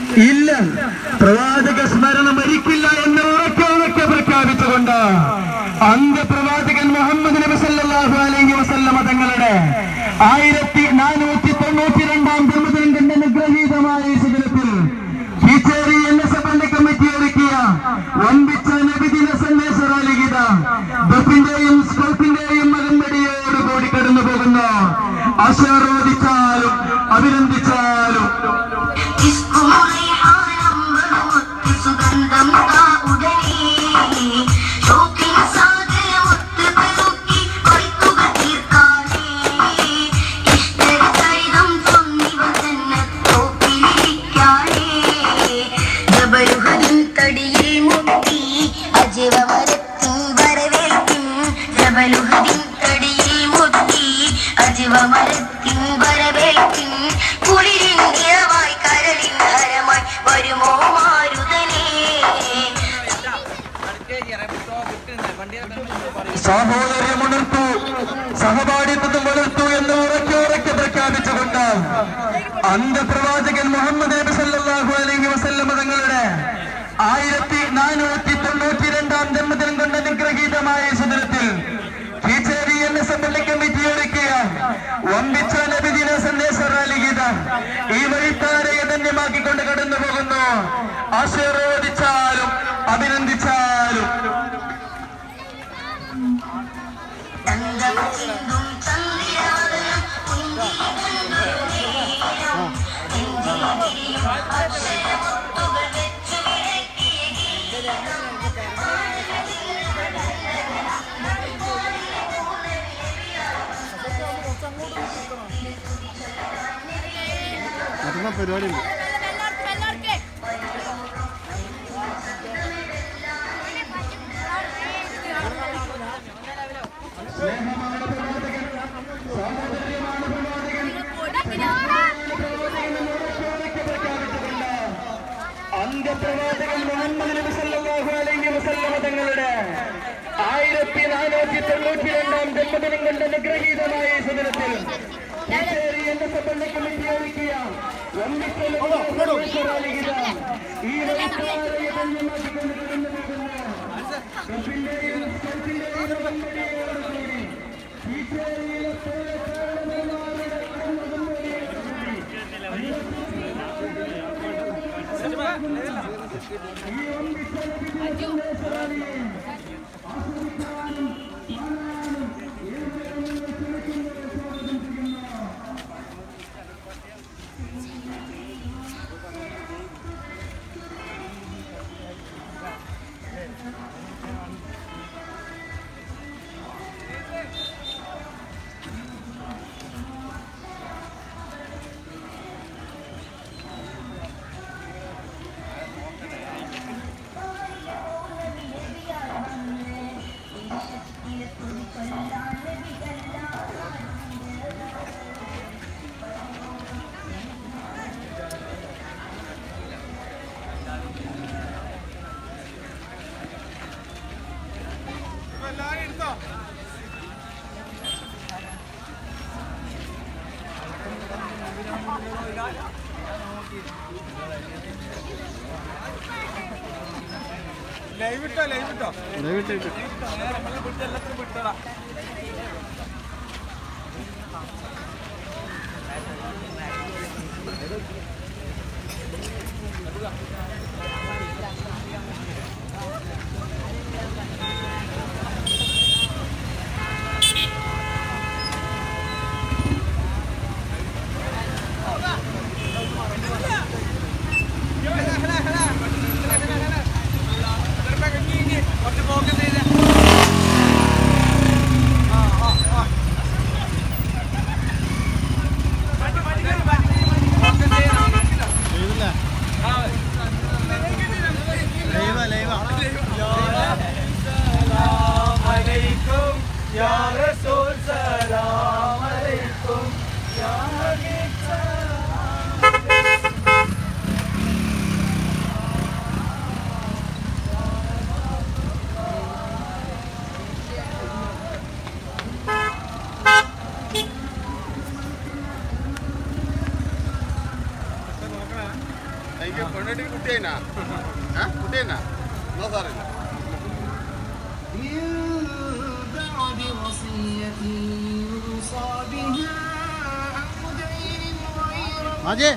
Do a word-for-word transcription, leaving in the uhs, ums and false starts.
ഇല്ല. പ്രവാചക സ്മരണ മരിക്കില്ല എന്ന് ഉറക്കെ ഉറക്കെ പ്രഖ്യാപിച്ചുകൊണ്ട് അന്ത്യപ്രവാചകൻ മുഹമ്മദ് നബി സല്ലല്ലാഹു അലൈഹി വസല്ലമ തങ്ങളുടെ ആയിരത്തി നാനൂറ്റി തൊണ്ണൂറ്റി രണ്ടാം ജന്മദിനം കണ്ട അനുഗ്രഹീതമായ ഈ ശിബിരത്തിൽ കീച്ചേരി എൻ എസ് എഫ് പള്ളി കമ്മിറ്റി ഒരുക്കിയ വമ്പിച്ച നബിദിന സന്ദേശ റാലിഗീത ബഫിന്റെയും സ്കൗട്ടിന്റെയും അകമ്പടിയോടുകൂടി കടന്നു പോകുന്നു. ആശീർവദിച്ചാലും അഭിനന്ദിച്ചാലും സാഹോദര്യമുണർത്തു, സഹപാഠിത്വം വളർത്തു എന്ന് ഉറക്കെ ഉറക്കെ പ്രഖ്യാപിച്ചുകൊണ്ട് അന്ത്യപ്രവാചകൻ മുഹമ്മദ് നബി സല്ലല്ലാഹു അലൈഹി വസല്ലമ തങ്ങളുടെ ആയിരത്തി നാനൂറ്റി തൊണ്ണൂറ്റി രണ്ടാം ജന്മദിനം കൊണ്ട് അനുഗ്രഹീതമായ ശിബിരത്തിൽ കീച്ചേരി എൻ എസ് എഫ് പള്ളി കമ്മിറ്റി ഒരുക്കിയ വമ്പിച്ച നബിദിന സന്ദേശ റാലിഗീത ഈ വഴിത്താരയെ ധന്യമാക്കിക്കൊണ്ട് കടന്നു പോകുന്നു. ആശീർവദിച്ചാലും അഭിനന്ദിച്ചാലും പരിപാടി അന്ത്യപ്രവാചകൻ മുഹമ്മദ് നബി സല്ലല്ലാഹു അലൈഹി വസല്ലമ തങ്ങളുടെ ആയിരത്തി നാനൂറ്റി തൊണ്ണൂറ്റി രണ്ടാം ജന്മദിനം കൊണ്ട് അനുഗ്രഹീതമായ ശിബിരത്തിൽ പള്ളി കമ്മിറ്റി ഒരുക്കിയ ഈ വഴിത്താരയെ ധന്യമാക്കിക്കൊണ്ട് കടന്നു പോകുന്ന കപ്പിന്റെയും സ്കൗട്ടിന്റെയും അകമ്പടിയോടുകൂടി കീച്ചേരിയിലെ പൂരക്കാരന്മാരുടെ ഈ വമ്പിച്ച നബിദിന സന്ദേശ റാലിയെ ആസ്വദിക്കാനും കാണാനും ഏവരെയും ക്ഷണിക്കുന്നത് സ്വാഗതം ചെയ്യുന്നു. ലൈവ് ഇട്ടോ ലൈവ് ഇട്ടോ ലൈവ് ഇട്ടോ വിട്ടോടാ. വണ്ടിയിൽ കുട്ടിയെന്നാ കുട്ടിയെന്നാ നോ സാറില്ല അജയ്